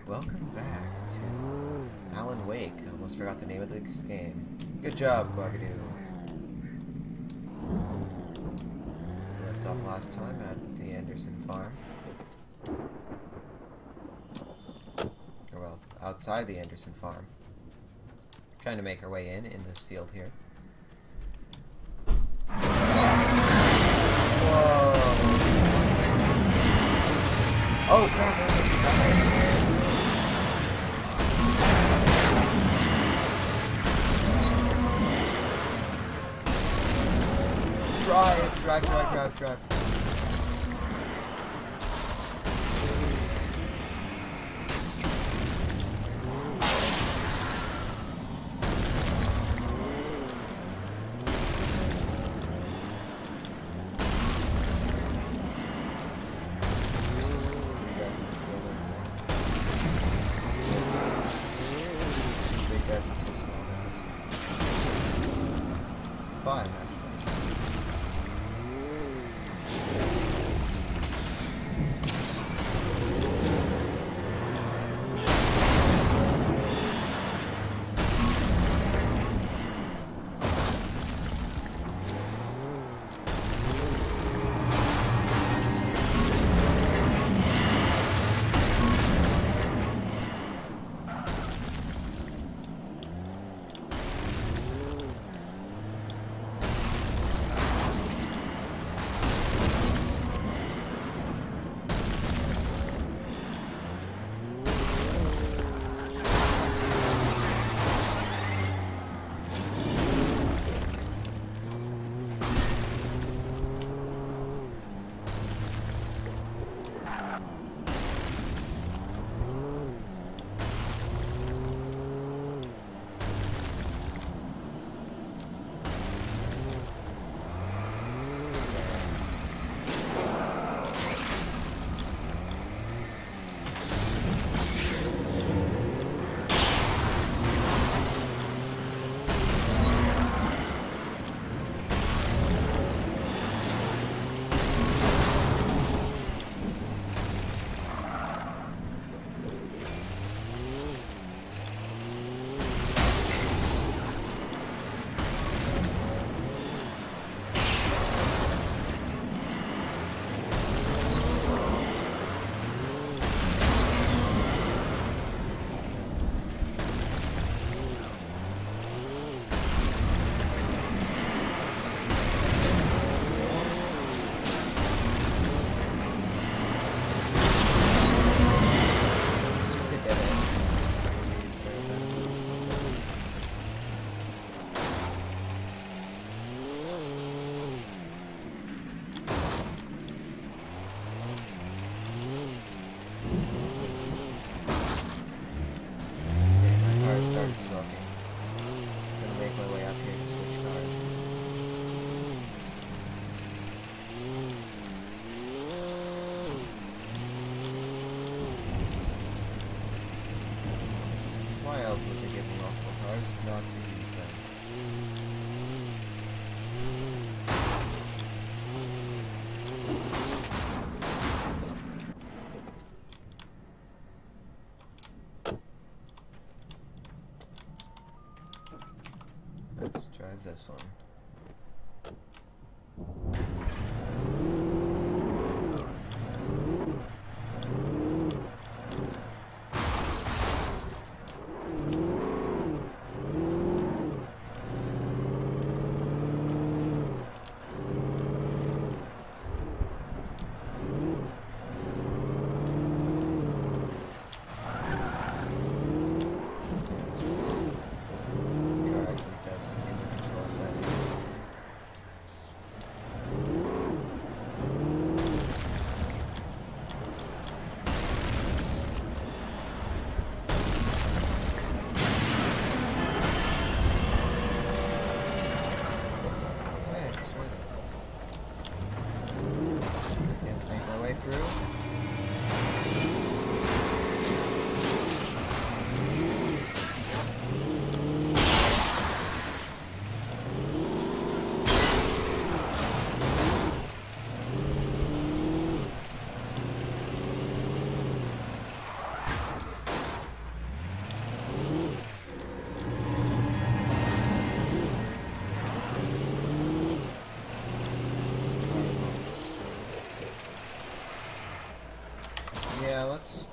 Welcome back to Alan Wake. I almost forgot the name of this game. Good job, Guagadu. We left off last time at the Anderson farm. Or well, outside the Anderson farm. Trying to make our way in this field here. Whoa! Oh crap, I almost died. Drive. Five, actually. Started smoking. Gonna make my way up here to switch cars. Why else would they give me multiple cars if not to use them? Let's drive this one.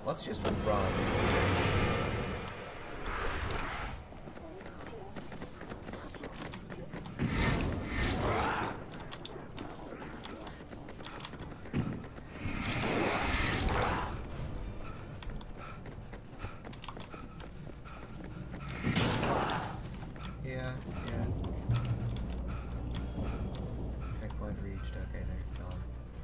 let's just run. Yeah. Checkpoint reached. Okay, they're gone.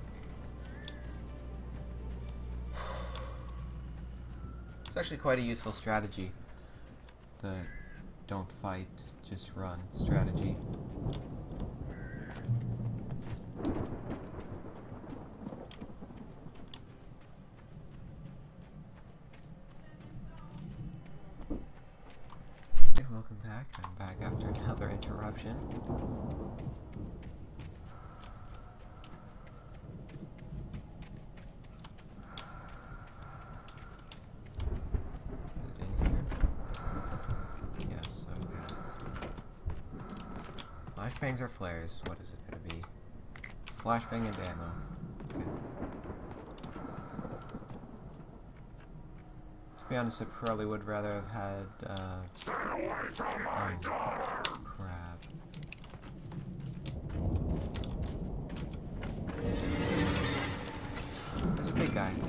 It's actually quite a useful strategy. The don't fight, just run strategy. Welcome back. I'm back after another interruption. Is it in here? Yes, okay. Flashbangs or flares? What is it gonna be? Flashbang and ammo. Okay. To be honest, I probably would rather have had, oh, crap. There's a big guy.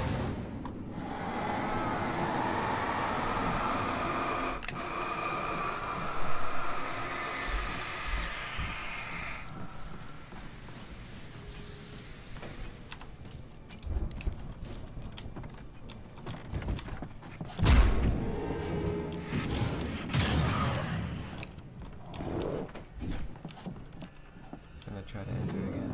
Try to enter again.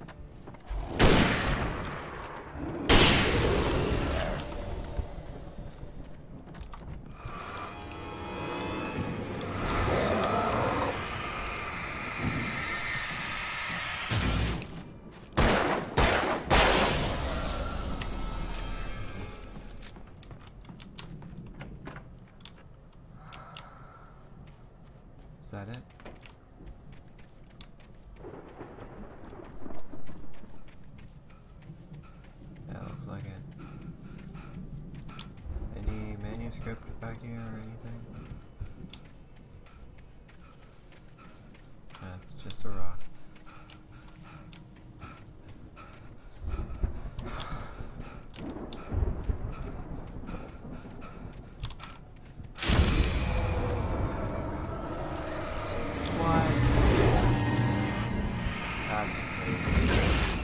Is that it? Like it. Any manuscript back here or anything? That's just a rock. What? That's crazy.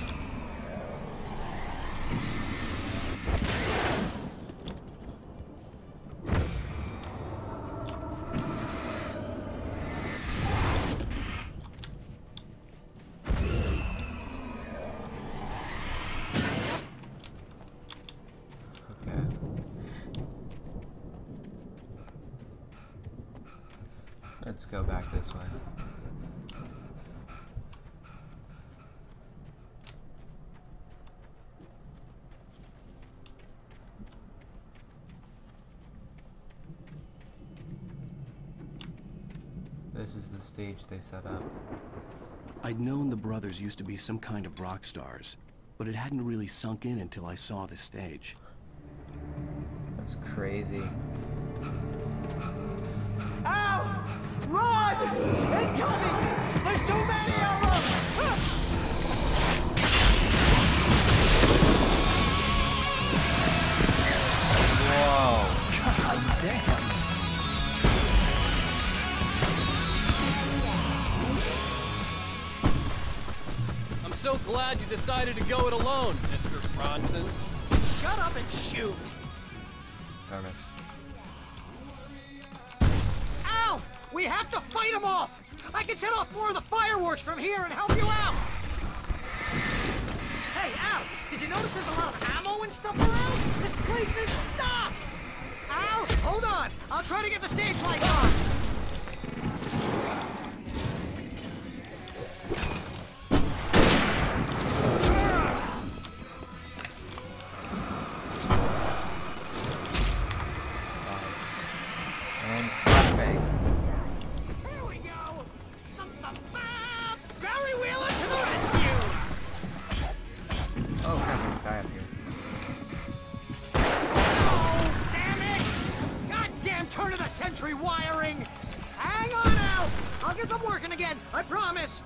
Let's go back this way. This is the stage they set up. I'd known the brothers used to be some kind of rock stars, but it hadn't really sunk in until I saw the stage. That's crazy. Ow! Run! Incoming! There's too many of them! Whoa! God damn! I'm so glad you decided to go it alone, Mr. Bronson. Shut up and shoot! Thermos. Ow! We have to fight them off! I can set off more of the fireworks from here and help you out! Hey, Al! Did you notice there's a lot of ammo and stuff around? This place is stocked! Al, hold on! I'll try to get the stage lights on! And flashbang. Here we go! Barry Wheeler to the rescue! Oh crap, there's a guy up here. get them working again. I promise.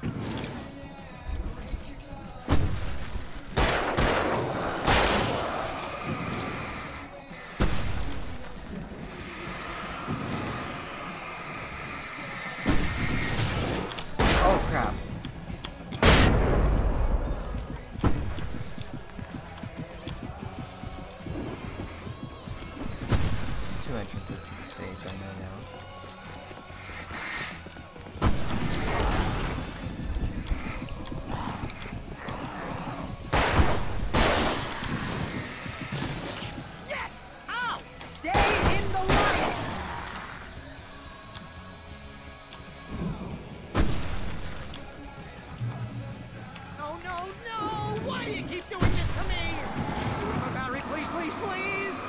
Oh crap. There's 2 entrances to the stage, I know now. Yes! Ow! Stay in the light! No, no, no! Why do you keep doing this to me? My battery, please, please, please!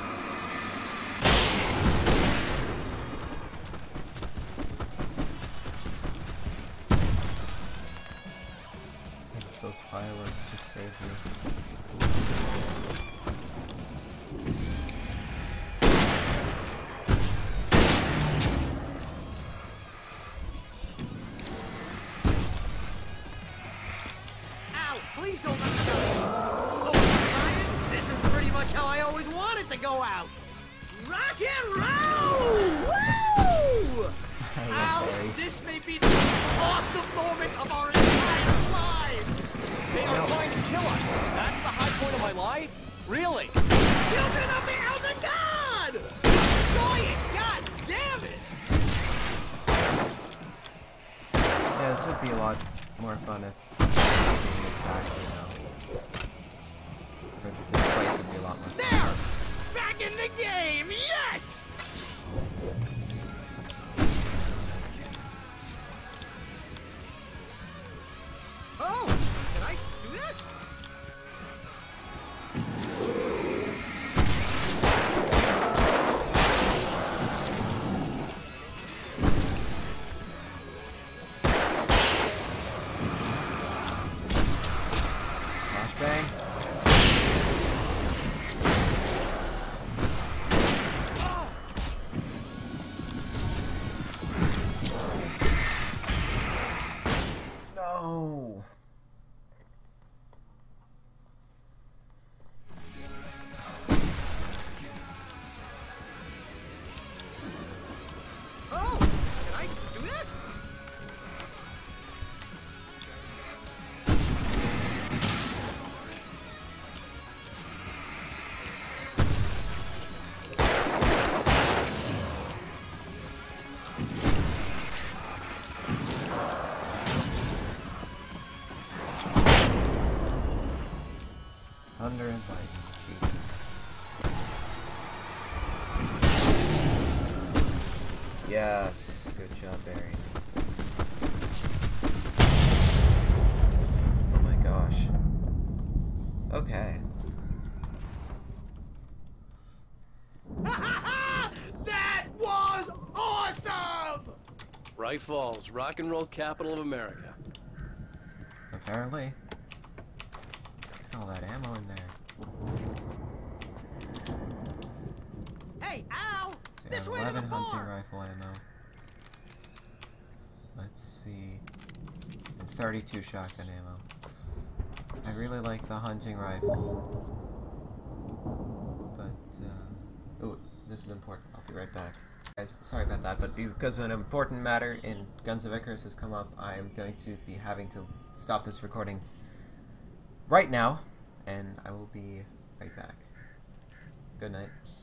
Thanks, those fireworks just saved me. Ow! Please don't let me go! Oh, Ryan, this is pretty much how I always wanted to go out! Rock and roll! Woo! Ow! This may be the most awesome moment of our entire lives! They are trying to kill us. That's the high point of my life? Really? Children of the Elder God! Destroy it! God damn it! Yeah, this would be a lot more fun if being attacked, you know. Or this place would be a lot more fun. There! Back in the game! Yes! Oh! Can I do this? Flashbang. No. Oh! Can I do this? Thunder and lightning. Cheat. Yes. Good job, Barry. Oh my gosh. Okay. That was awesome! Bright Falls, rock and roll capital of America. Apparently. Look at all that ammo in there. Hey, ow! So This yeah, way to the 11 hunting bar! rifle ammo. Let's see. And 32 shotgun ammo. I really like the hunting rifle. But, ooh, this is important. I'll be right back. Guys, sorry about that, but because an important matter in Guns of Icarus has come up, I am going to be having to stop this recording right now, and I will be right back. Good night.